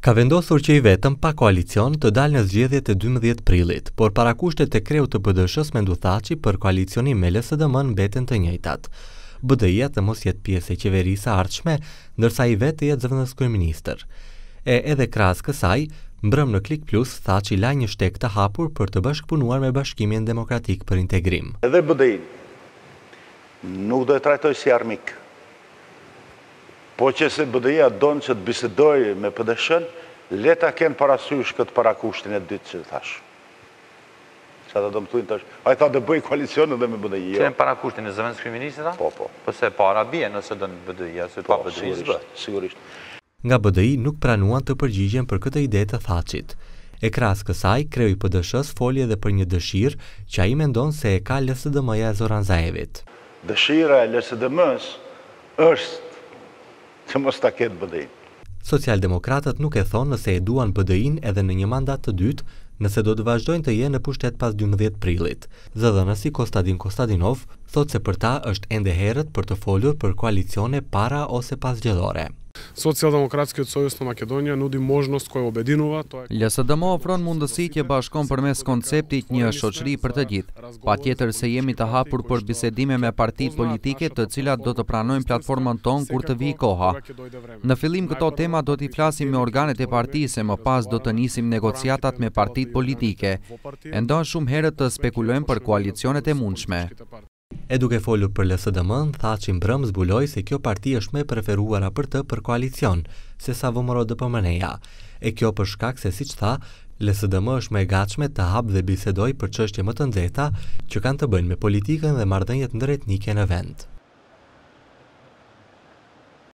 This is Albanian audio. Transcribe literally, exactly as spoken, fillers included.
Ka vendosur që i vetëm pa koalicion të dalë në zgjedhjet e dymbëdhjetë prillit, por parakushtet e kreut të B D S-s Mendu Thaçi për koalicionim me L S D M mbeten të njëjtat. B D I-a të mos jetë pjesë e qeverisë së ardhshme, ndërsa i vetë të jetë zëvendës kryeministër. E edhe krahas kësaj, mbrëm në Klik Plus, Thaçi la një shtek të hapur për të bashkëpunuar me Bashkimin Demokratik për Integrim. Edhe B D I nuk do e trajtoj si armik. Po që se B D I-a donë që të bisedoj me P D S-n, leta kenë parasysh këtë parakushtin e dytë që thash. Që ata do më thujnë tash, a i tha dhe bëj koalicion edhe me B D I. Që e në parakushtin e zëvendës kryeministit? Po, po. Pëse para bie nëse dënë B D I-a, se pa B D I s'bë. Sigurisht. Nga B D I nuk pranuan të përgjigjen për këtë ide të Thaçit. E krahas kësaj, kreu i P D S-s foli edhe për një dëshirë që ai mendon se e ka L S D M-ja e Zoran Zaevit. Dëshira e L S D M-s është që mos ta ketë B D I. Socialdemokratët nuk e thonë nëse e duan B D I-n edhe në një mandat të dytë, nëse do të vazhdojnë të jenë në pushtet pas dymbëdhjetë prillit. Zëdhënësi Kostadin Kostadinov thotë se për ta është ende herët për të folur për koalicione para ose pas zgjedhore. Социјалдемократскиот сојуз на Македонија нуди можност која обединува. L S D M ofron mundësi që bashkon përmes konceptit një shoqëri për të gjithë. Patjetër se jemi të hapur për bisedime me partitë politike, të cilat do të pranojnë platformën tonë kur të vijë koha. Në fillim këto tema do t'i flasim me organet e partisë, e më pas do të nisim negociatat me partitë politike. E ndonë shumë herët të spekulojmë për koalicionet e mundshme. E duke folur për L S D M-n, Thaçi mbrëm zbuloi se kjo parti është më e preferuara për të për koalicion, se sa V M R O D P M-ja. E kjo për shkak se, siç tha, L S D M është më e gatshme të hapë dhe bisedoj për çështje më të nxehta që kanë të bëjnë me politikën dhe marrëdhëniet ndërretnike në vend.